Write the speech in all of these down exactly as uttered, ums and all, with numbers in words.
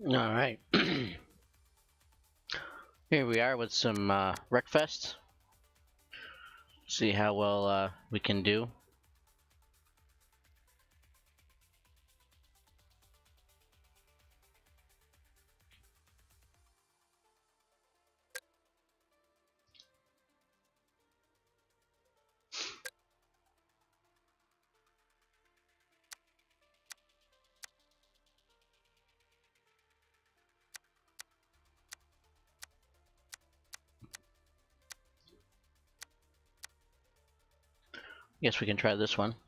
Alright. Here we are with some uh, Wreckfest. See how well uh, we can do. Guess we can try this one.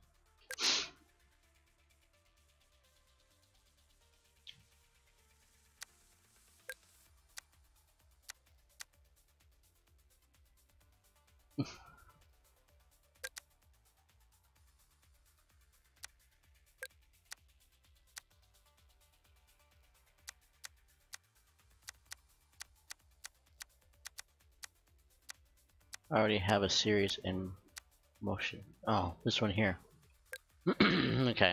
I already have a series in motion. Oh, this one here. Okay.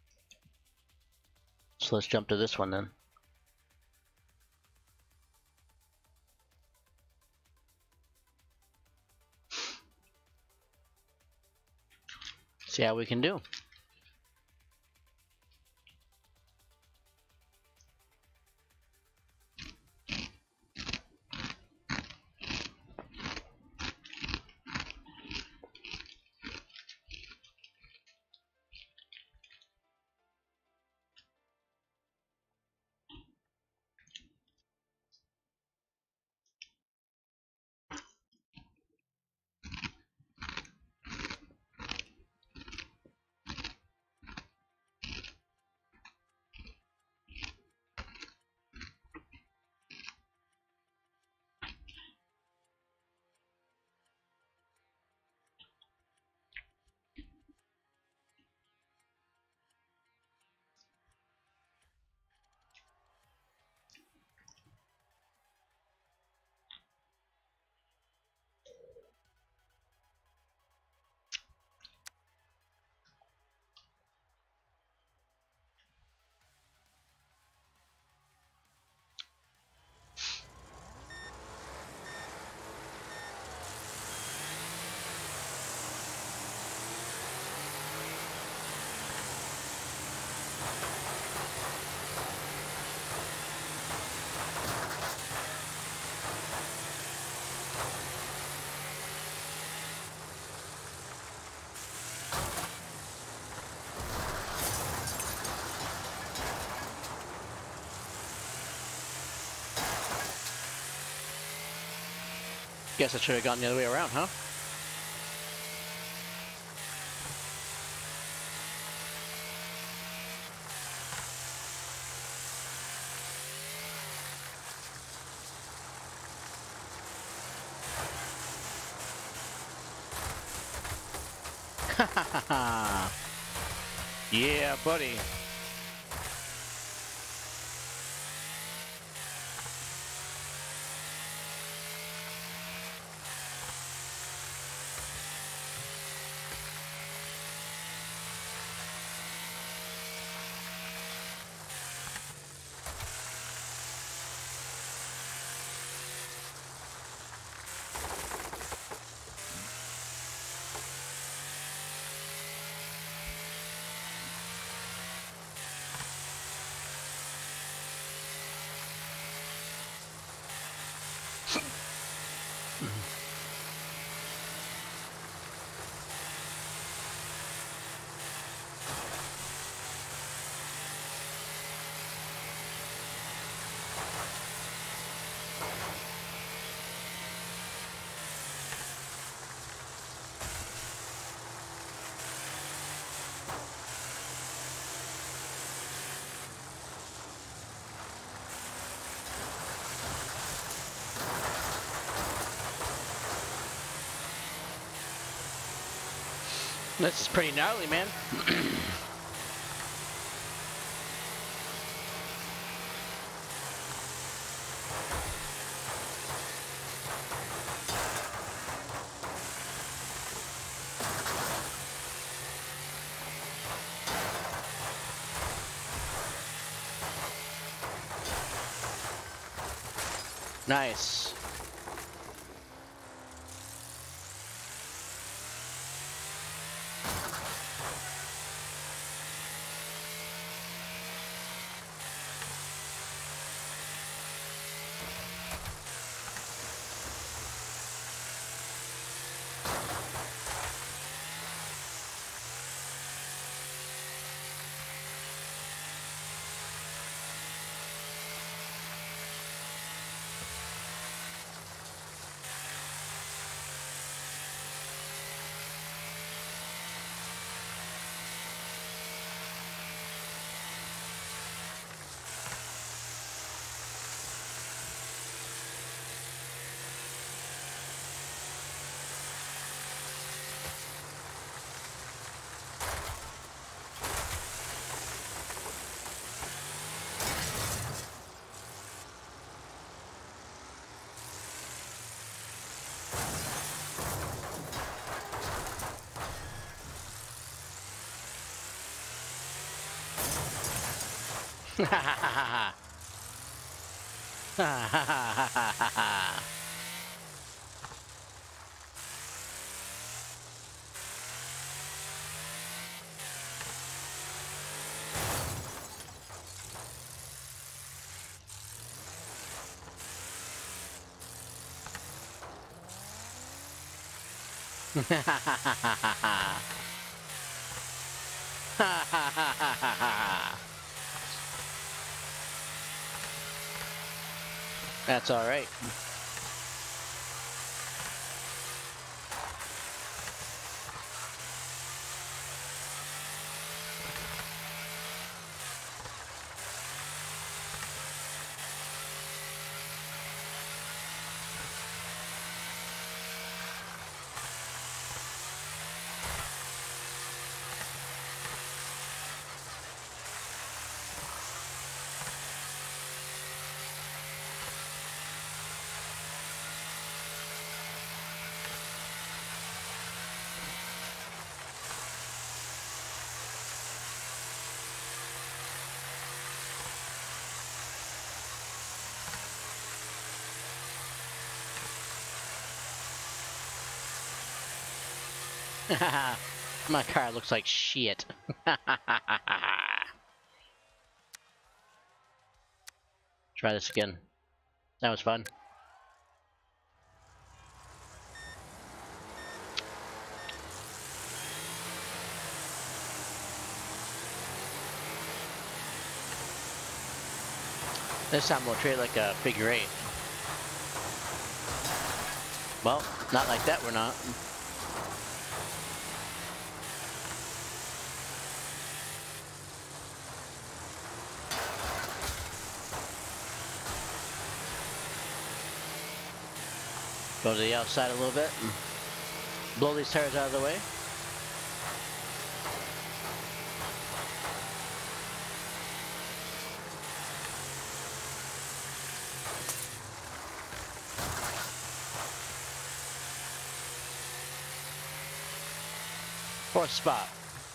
So let's jump to this one then. See how we can do. Guess I should have gone the other way around, huh? Ha ha ha ha! Yeah, buddy. This is pretty gnarly, man. Nice. Ha ha ha ha ha ha ha ha ha ha. That's all right. My car looks like shit. Try this again. That was fun. This time we'll treat it like a figure eight. Well, not like that, we're not. Go to the outside a little bit. Blow these tires out of the way. Fourth spot.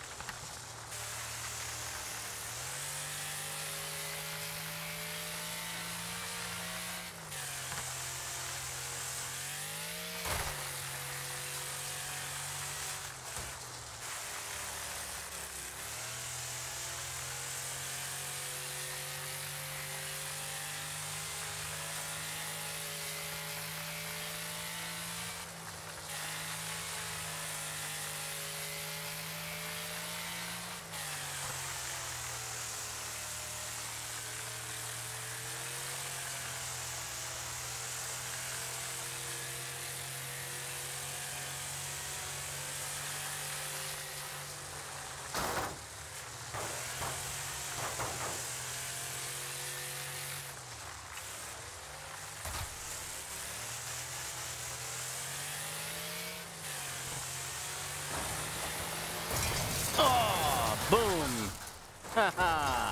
Boom! Haha!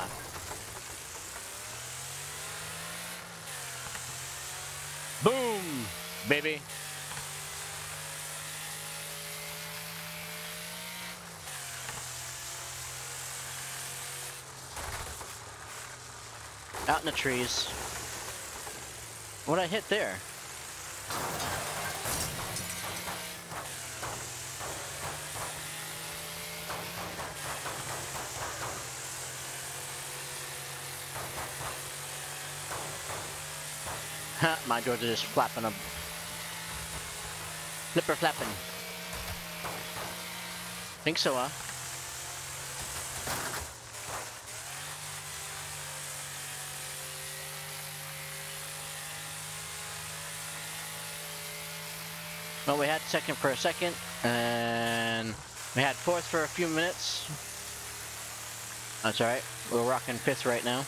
Boom! Baby! Out in the trees. What'd I hit there? Ha, my doors are just flapping up. Flipper flapping. Think so, huh? Well, we had second for a second, and we had fourth for a few minutes. That's alright. We're rocking fifth right now.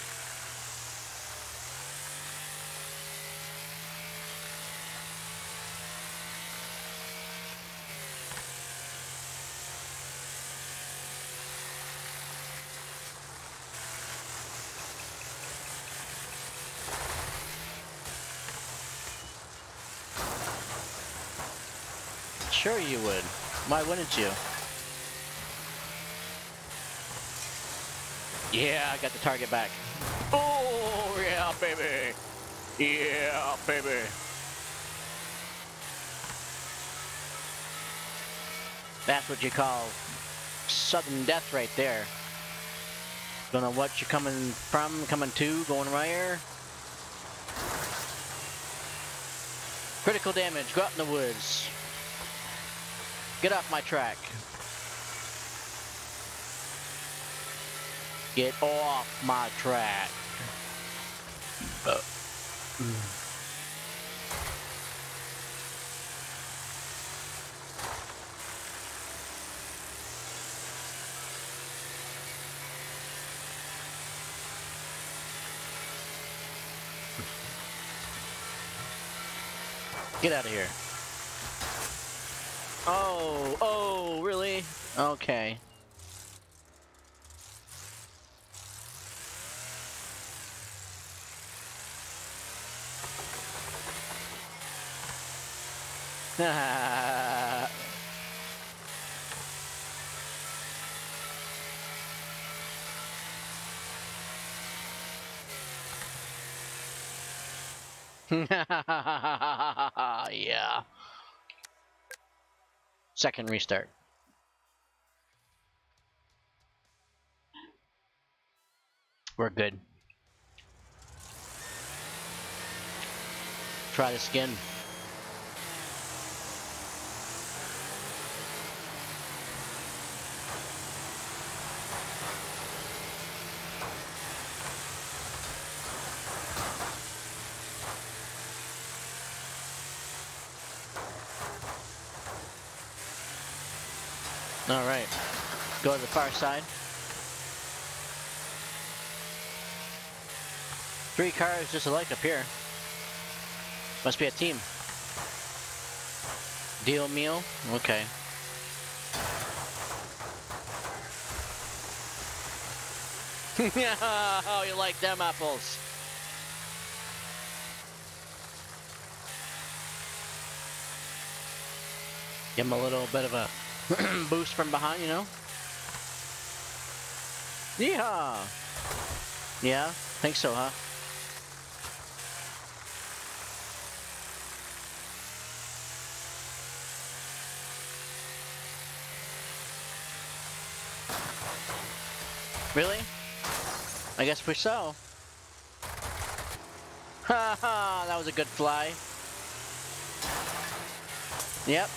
Sure you would. Why wouldn't you? Yeah, I got the target back. Oh, yeah, baby. Yeah, baby. That's what you call sudden death right there. Don't know what you're coming from, coming to, going right here. Critical damage, go out in the woods. Get off my track. Get off my track. Uh. Get out of here. Oh, oh, really? Okay. Yeah. Second restart. We're good. Try this again. All right. Go to the far side. Three cars just alike up here. Must be a team. Deal meal? Okay. Oh, you like them apples. Give him a little bit of a boost from behind, you know? Yeehaw! Yeah, think so, huh? Really? I guess we so. Ha ha, that was a good fly. Yep.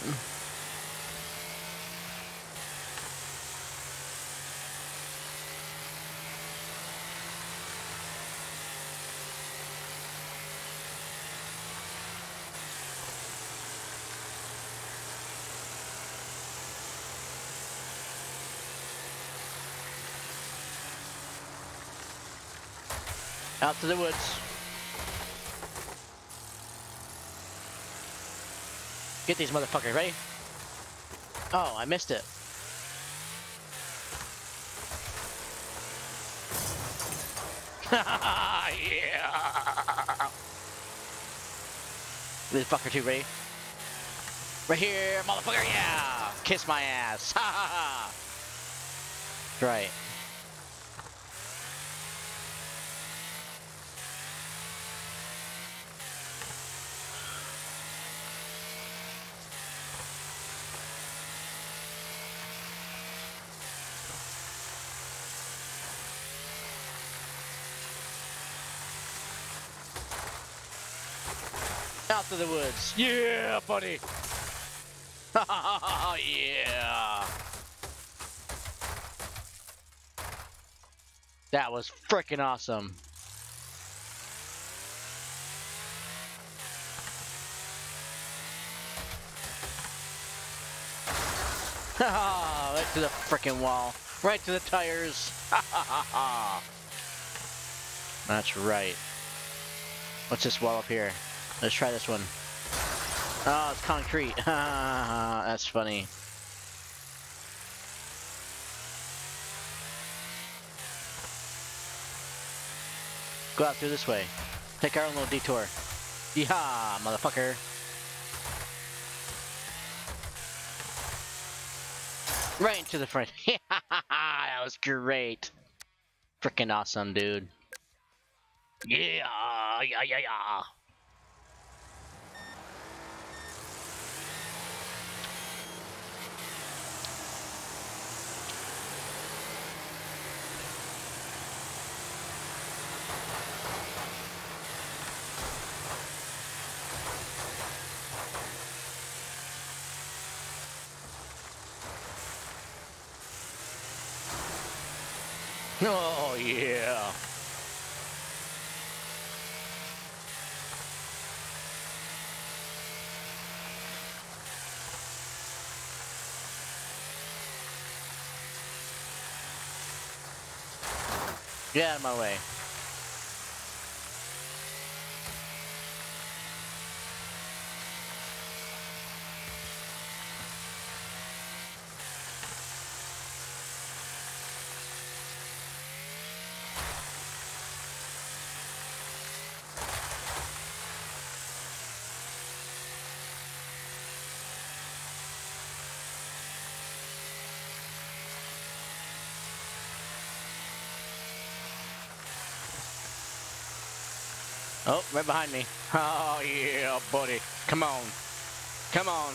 Out to the woods. Get these motherfuckers, ready? Oh, I missed it. Yeah! This fucker too, ready? Right here, motherfucker, yeah! Kiss my ass, ha ha ha! Right. Out to the woods. Yeah, buddy. Yeah. That was freaking awesome. Right to the freaking wall. Right to the tires. That's right. What's this wall up here? Let's try this one. Oh, it's concrete. That's funny. Go out through this way. Take our own little detour. Yeehaw, motherfucker. Right into the front. That was great. Freaking awesome, dude. Yeah, yeah, yeah, yeah. Oh, yeah. Get out of my way. Oh, right behind me. Oh, yeah, buddy. Come on. Come on.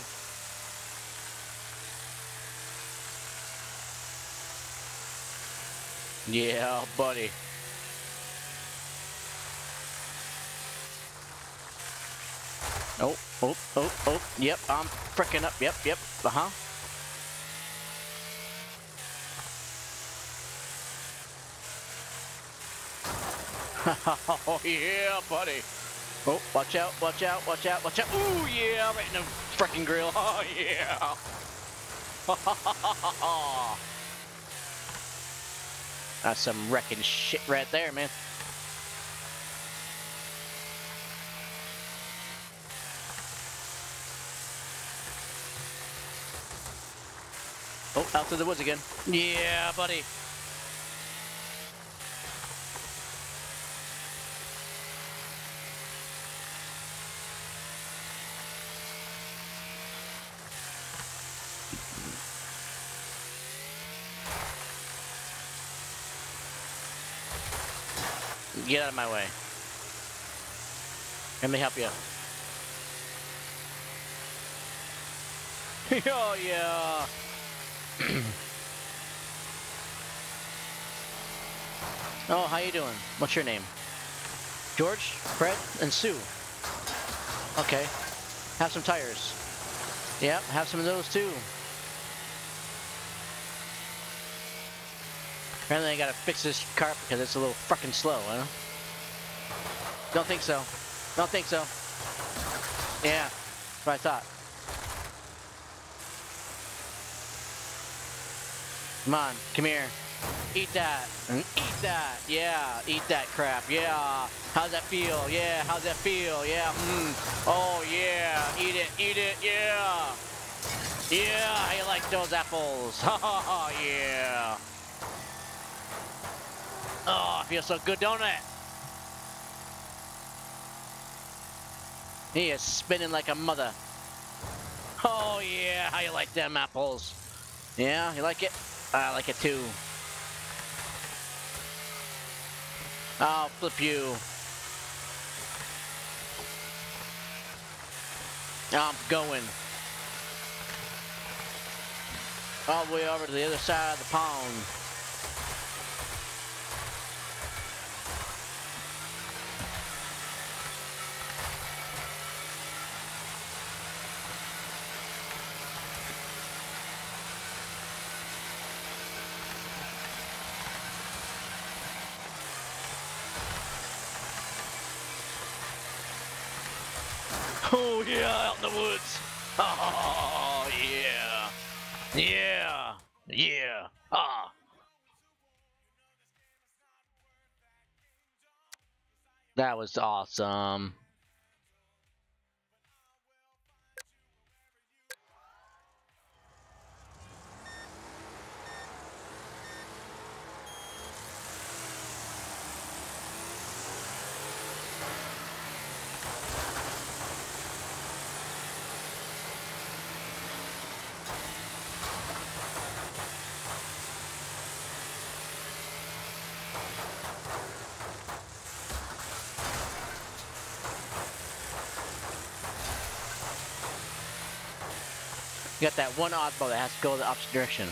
Yeah, buddy. Oh, oh, oh, oh. Yep, I'm frickin' up. Yep, yep. Uh-huh. Oh, yeah, buddy. Oh, watch out, watch out, watch out, watch out. Ooh, yeah, right in the frickin' grill. Oh, yeah. That's some wrecking shit right there, man. Oh, out through the woods again. Yeah, buddy. Get out of my way. Let me help you. Oh, yeah. Oh, how you doing? What's your name? George, Fred, and Sue. Okay. Have some tires. Yep, have some of those too. Apparently I gotta fix this cart because it's a little fucking slow, huh? Don't think so. Don't think so. Yeah, that's what I thought. Come on, come here. Eat that. Eat that. Yeah, eat that crap. Yeah. How's that feel? Yeah, how's that feel? Yeah. Mm. Oh, yeah. Eat it. Eat it. Yeah. Yeah, how you like those apples? Oh, yeah. Oh, it feels so good, don't it? He is spinning like a mother. Oh, yeah. How you like them apples? Yeah, you like it? I like it too. I'll flip you. I'm going. All the way over to the other side of the pond. Oh yeah, out in the woods. Oh yeah. Yeah. Yeah. Ah. That was awesome. You got that one oddball that has to go the opposite direction.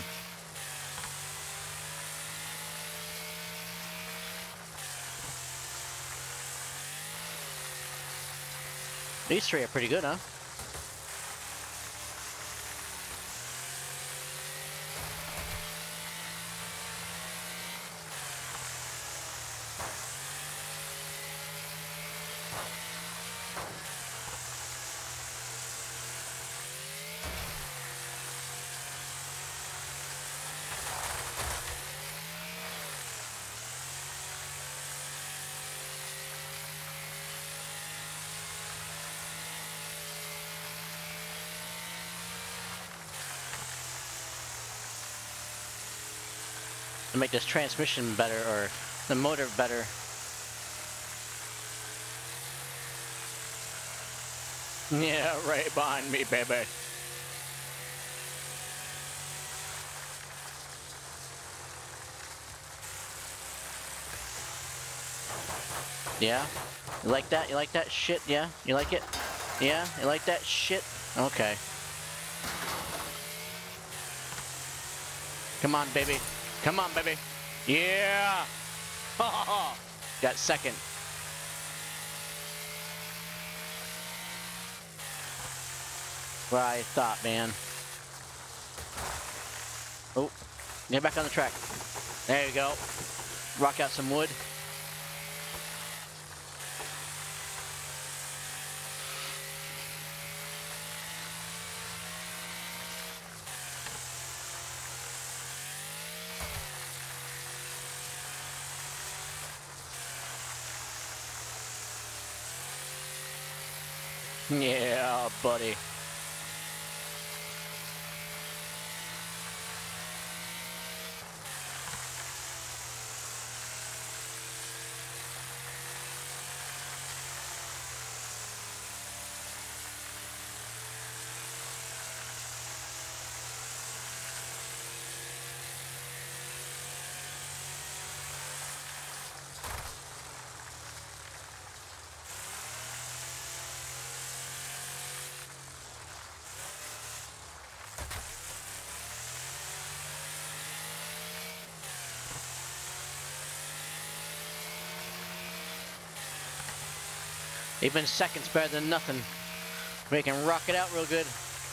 These three are pretty good, huh? To make this transmission better, or the motor better. Yeah, right behind me, baby. Yeah? You like that? You like that shit? Yeah? You like it? Yeah? You like that shit? Okay. Come on, baby. Come on, baby. Yeah! Got second. What I thought, man. Oh, get back on the track. There you go. Rock out some wood. Yeah, buddy. Even second's better than nothing. We can rock it out real good.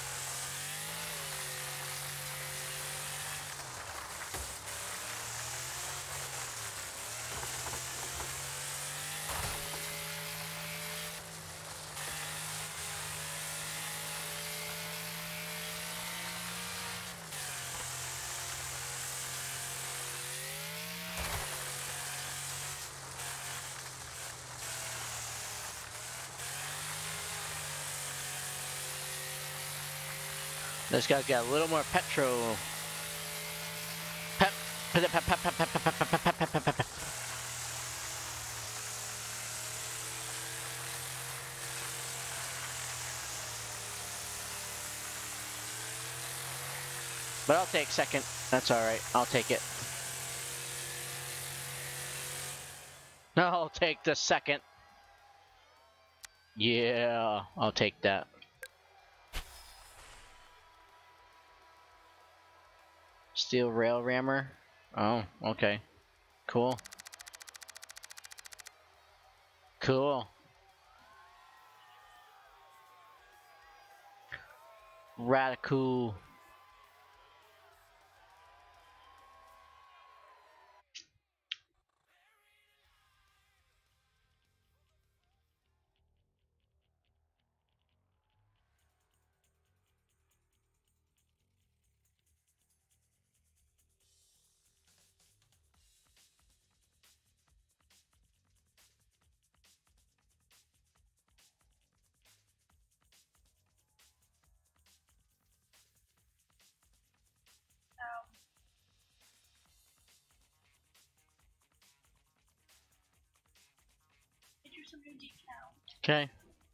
This guy's got a little more petrol. Pep, pep, pep, pep, pep, pep, pep, pep, pep, pep, pep, pep, pep. But I'll take second. That's all right. I'll take it. I'll take the second. Yeah, I'll take that. Steel rail rammer. Oh, okay. Cool. Cool. Radical. Okay.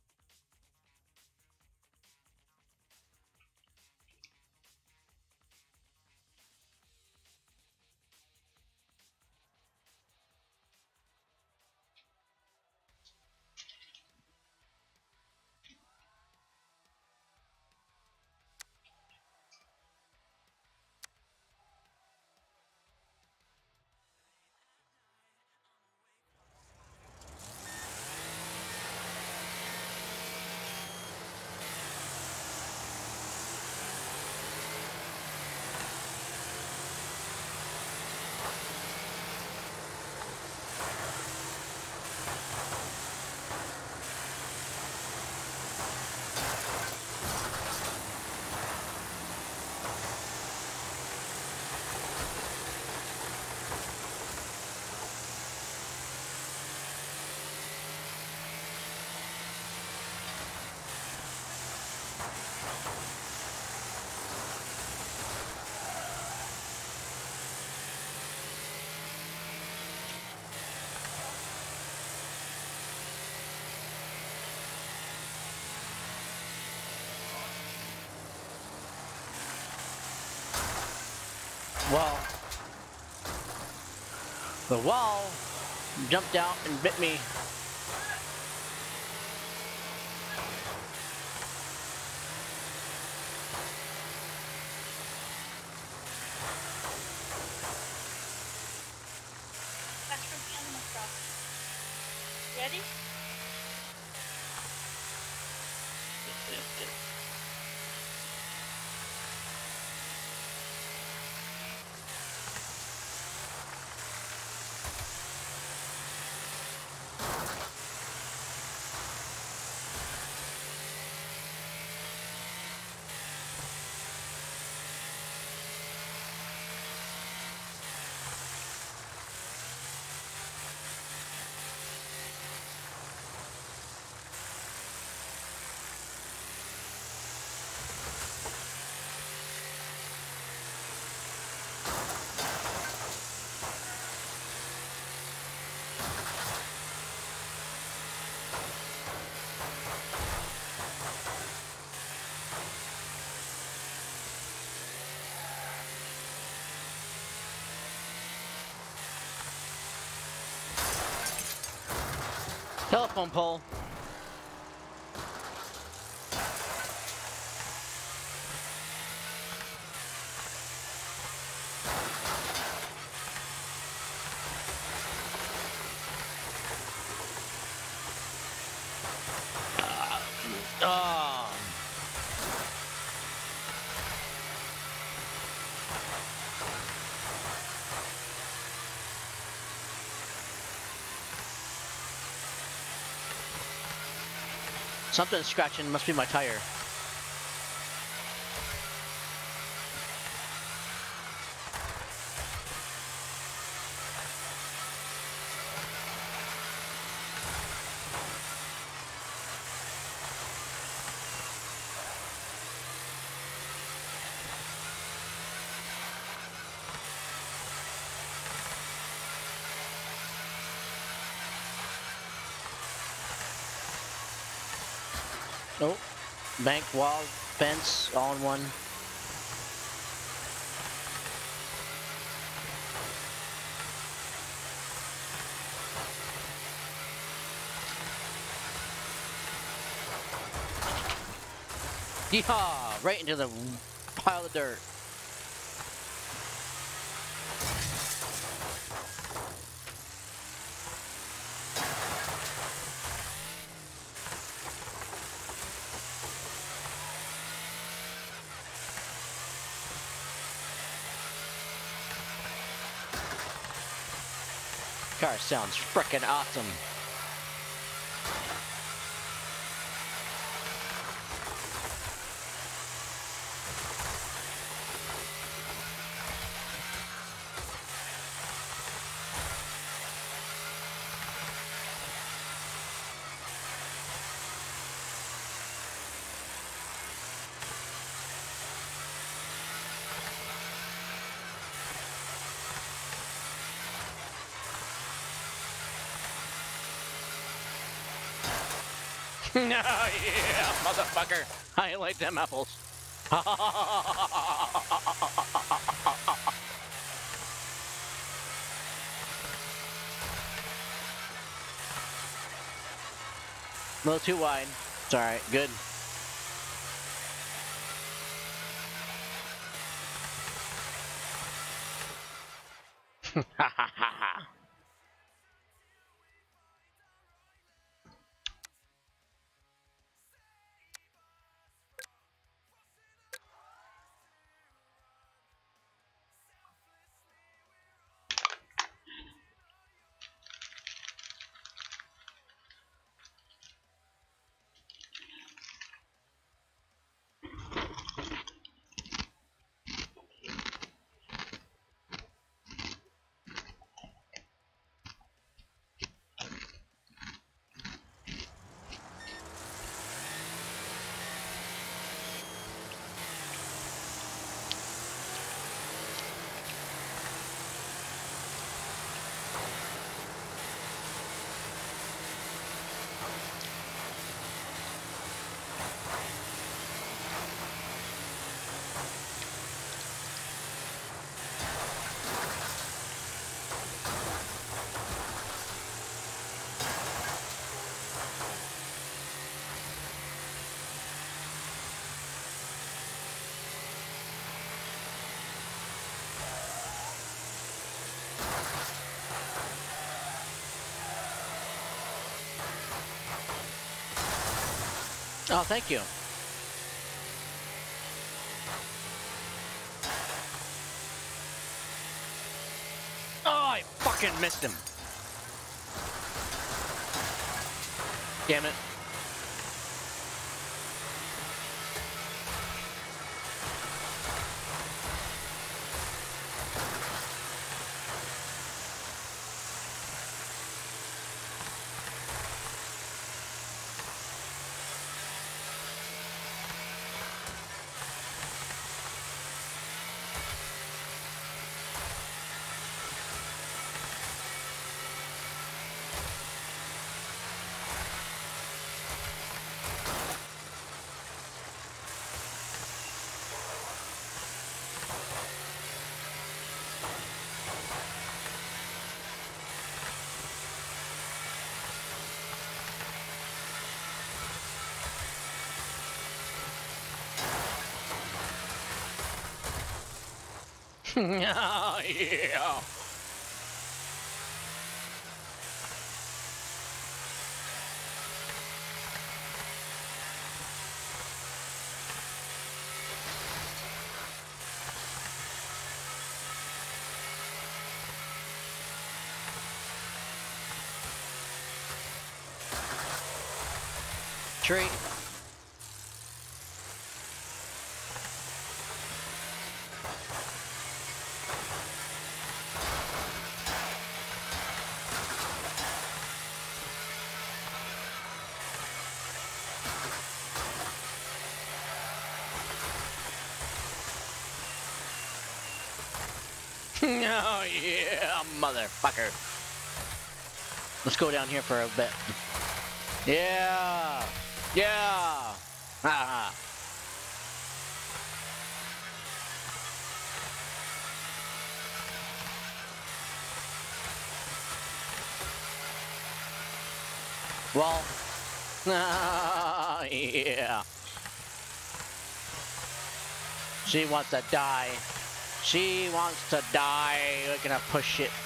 Well, the wall jumped out and bit me. That's from Animal Crossing. Ready? Telephone pole. Oh. Something's scratching, must be my tire. Oh, bank, wall, fence, all in one. Yeehaw! Right into the pile of dirt. Car sounds frickin' awesome. Yeah, motherfucker. I like them apples. A little too wide. It's alright, good. Ha ha ha ha. Oh, thank you. Oh, I fucking missed him. Damn it. Oh, yeah. Tree. Oh, yeah, motherfucker. Let's go down here for a bit. Yeah. Yeah. Ah. Well. Ah, yeah. She wants to die. She wants to die. We're gonna push it.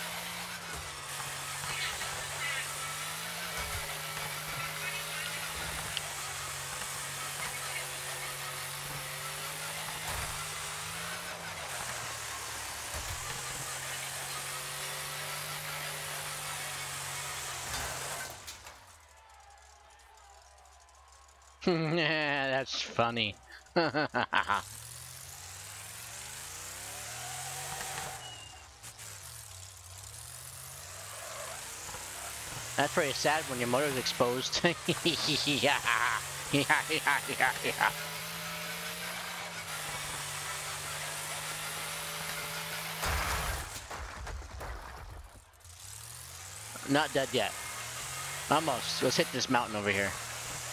Yeah, that's funny. That's pretty sad when your motor's exposed. Yeah, yeah, yeah, yeah, yeah. Not dead yet. Almost. Let's hit this mountain over here.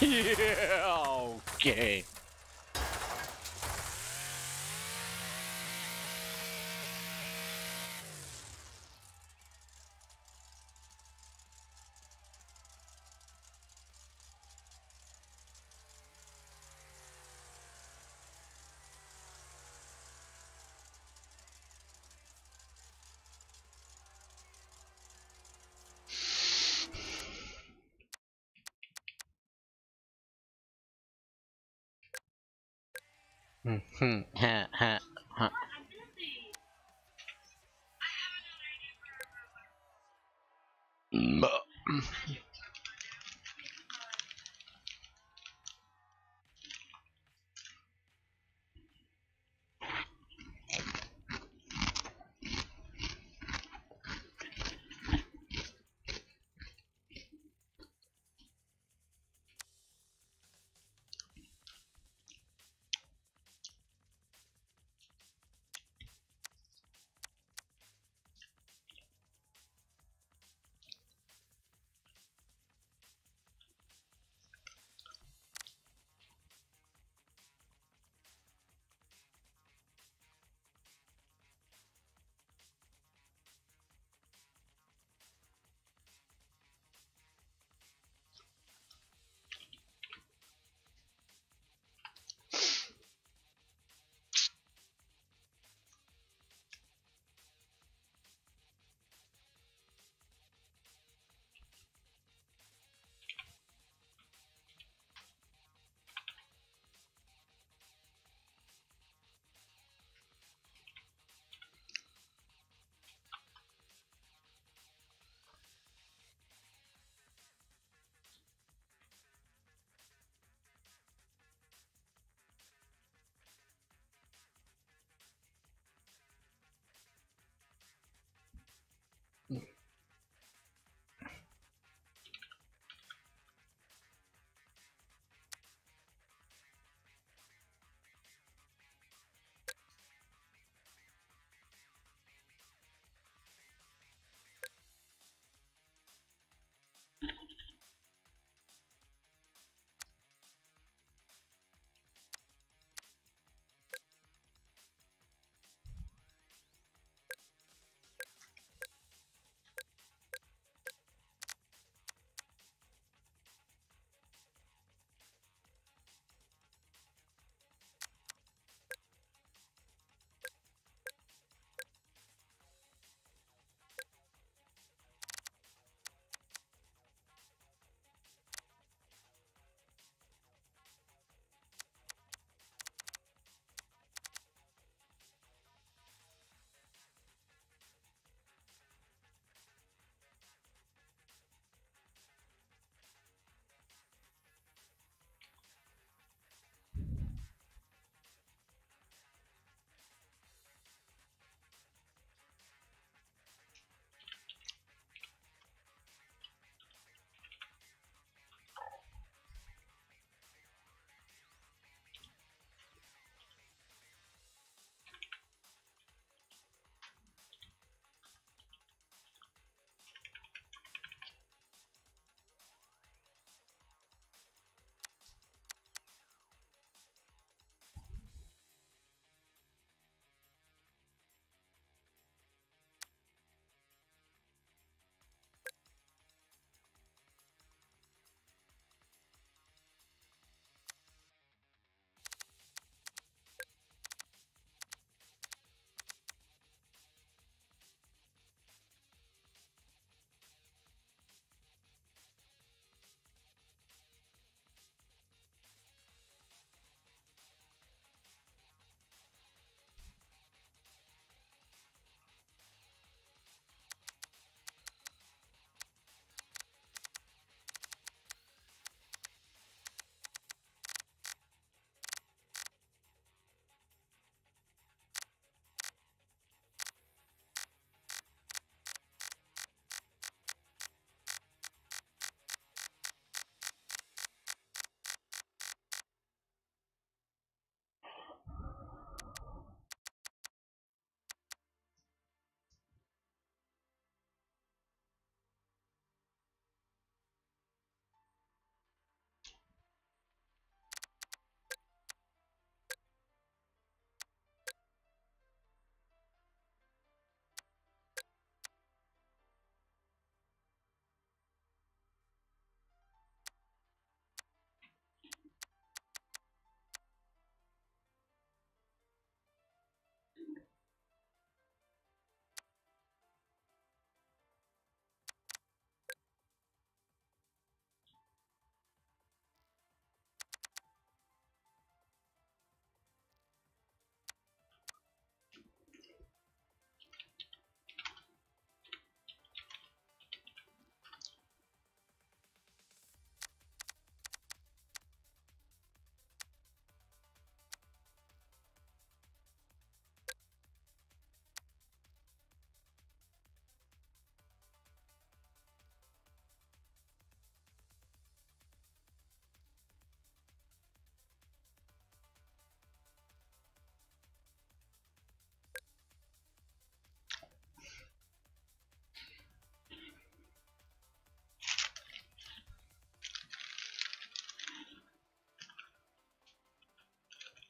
Yeah, okay. Hmm. Ha ha ha.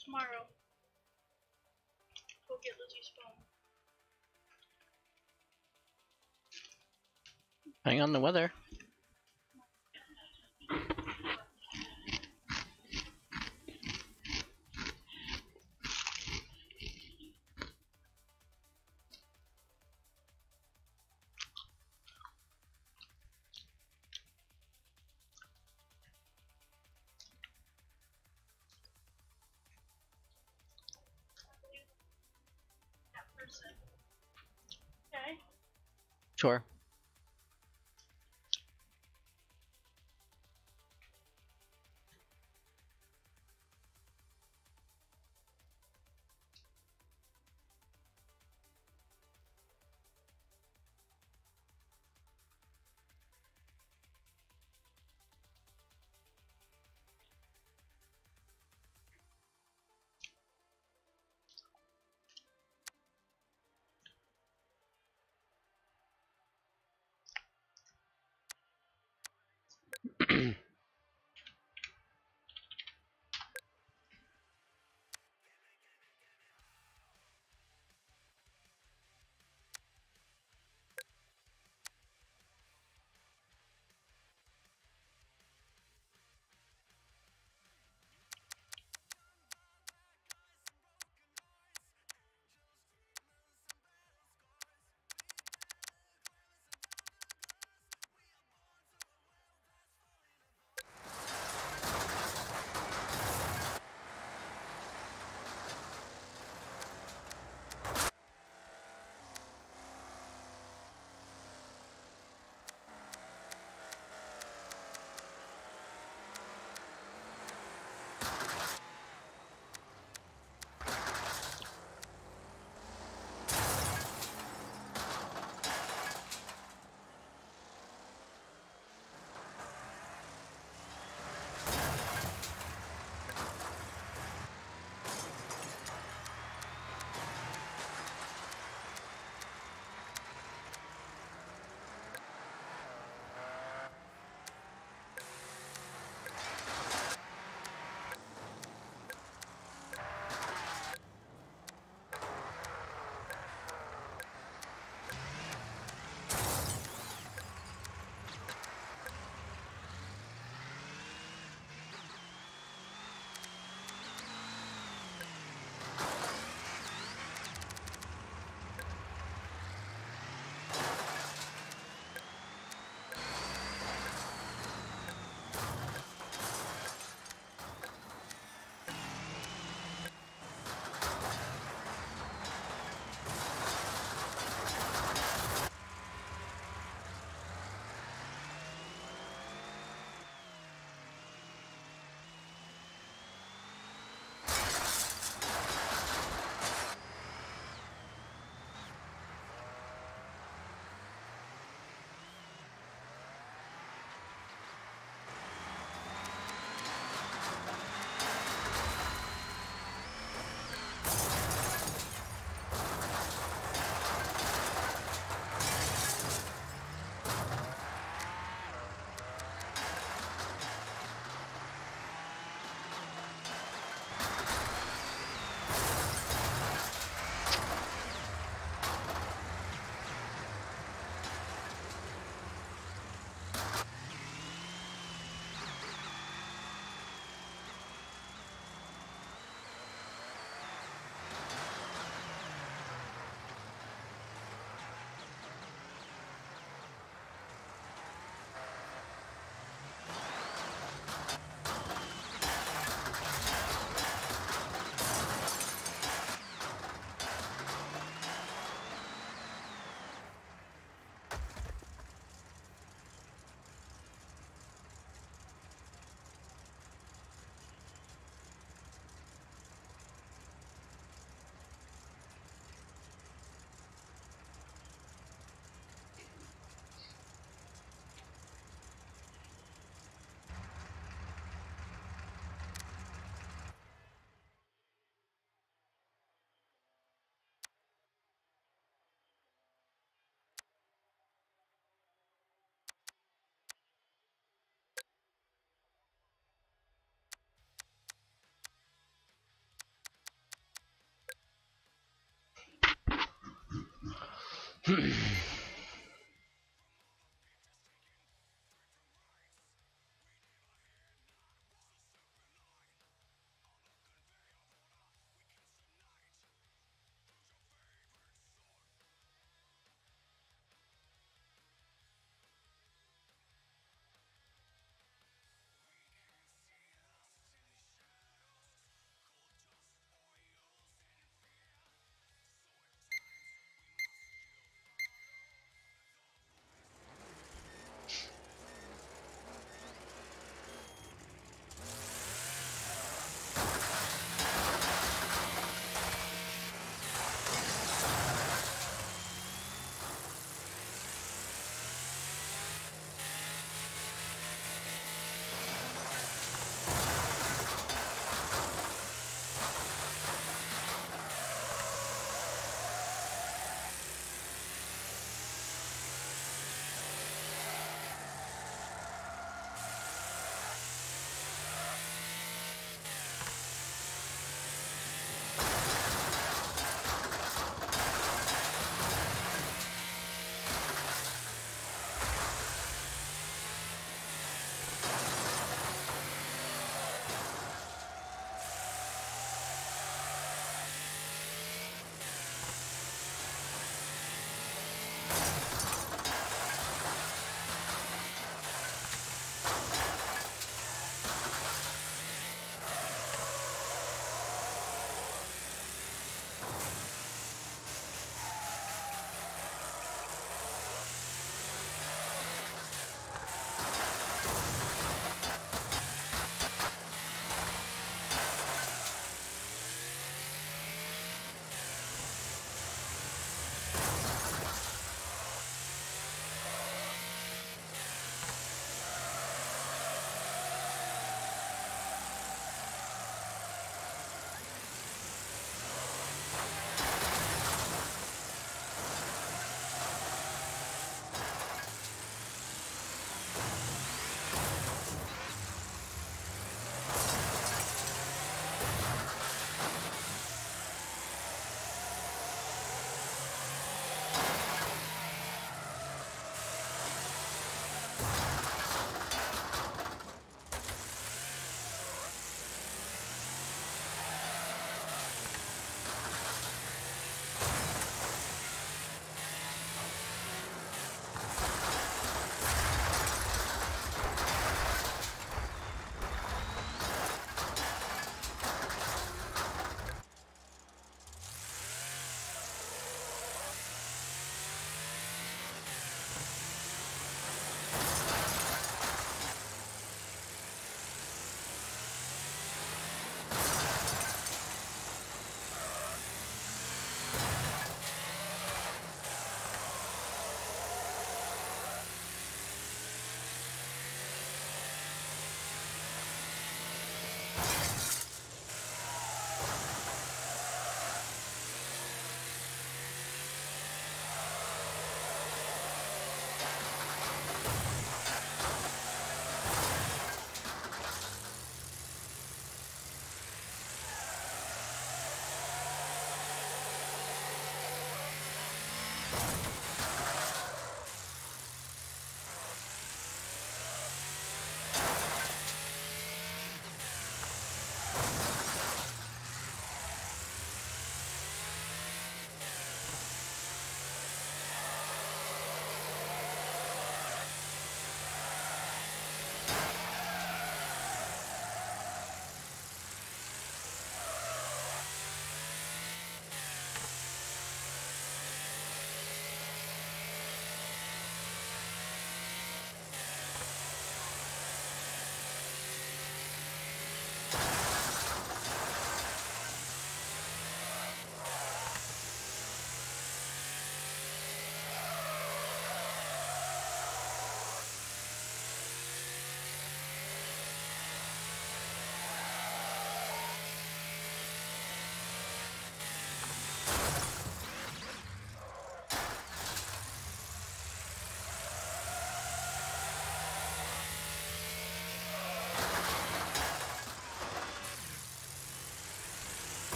Tomorrow. Go get Lizzie's phone. Hang on the weather. That person. Okay. Sure.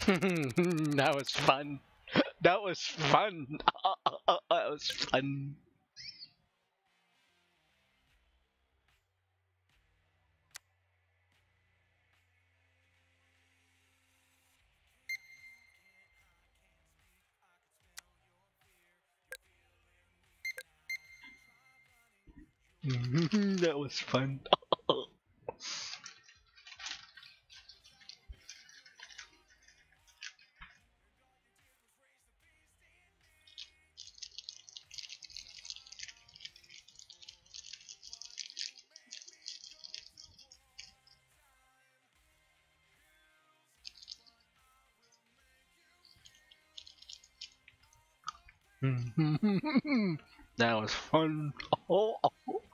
That was fun. That was fun. That was fun. That was fun. That was fun. Oh, oh.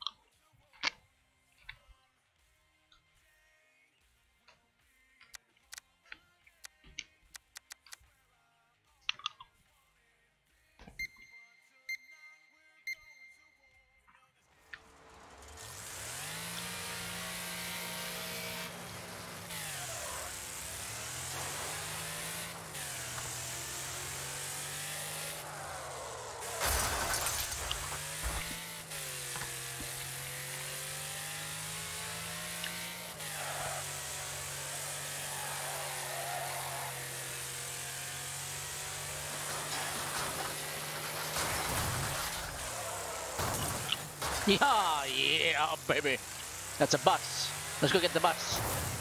Yeah, yeah, baby. That's a bus. Let's go get the bus.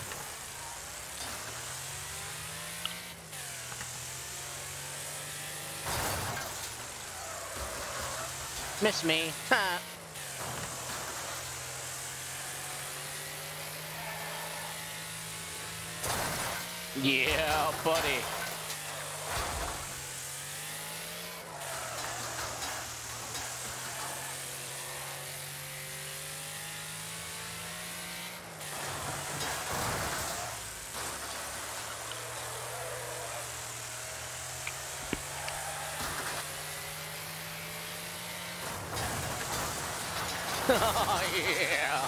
Miss me. Huh. Yeah, buddy. Oh, yeah.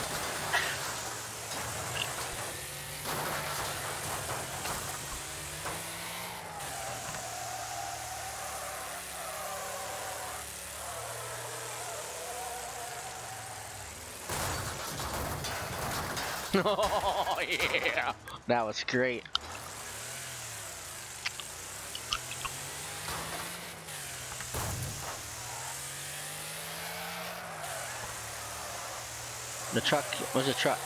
Oh, yeah. That was great. The truck, where's the truck?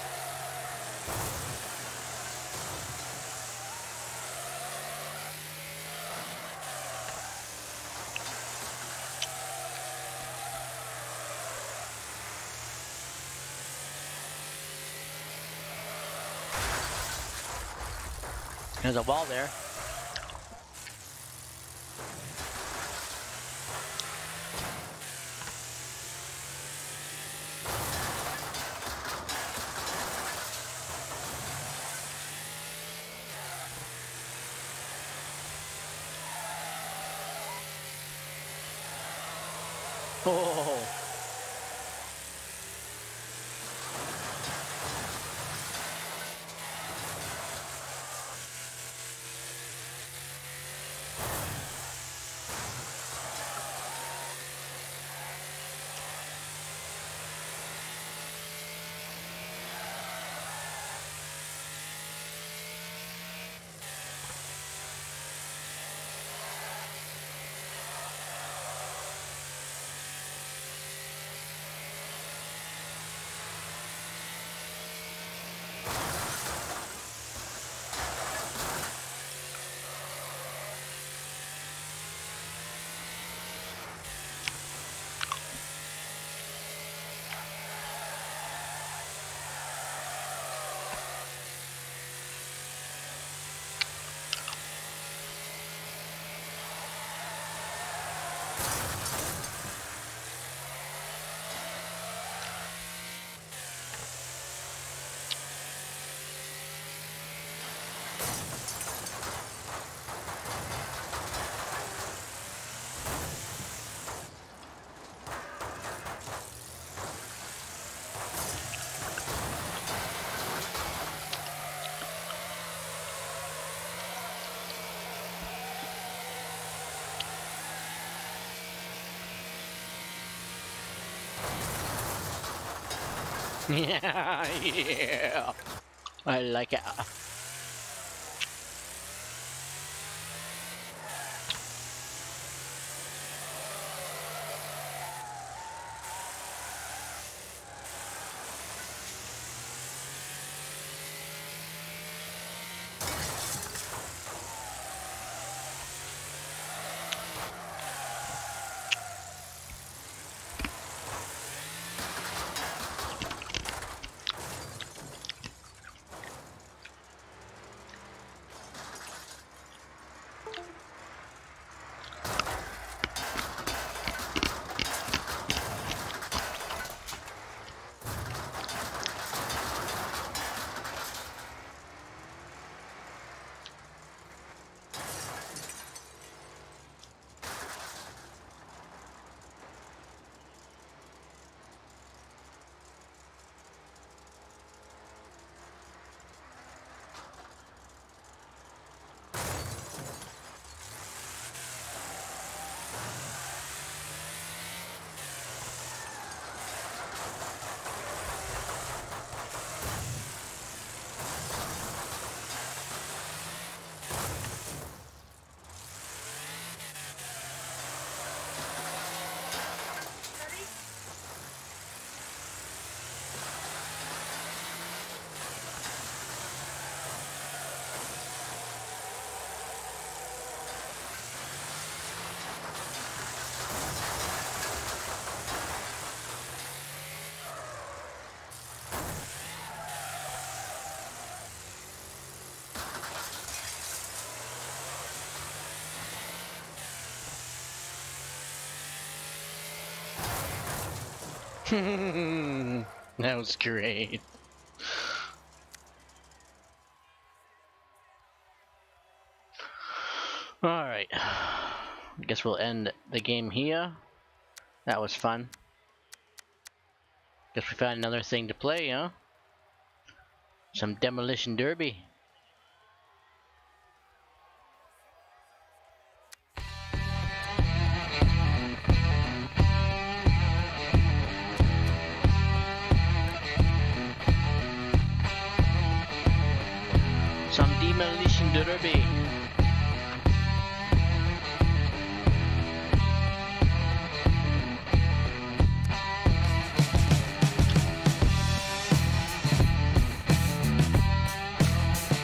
There's a wall there. Oh. Yeah, yeah. I like it. Ready? That was great. Alright. I guess we'll end the game here. That was fun. Guess we found another thing to play, huh? Some Demolition Derby. Some Demolition Derby.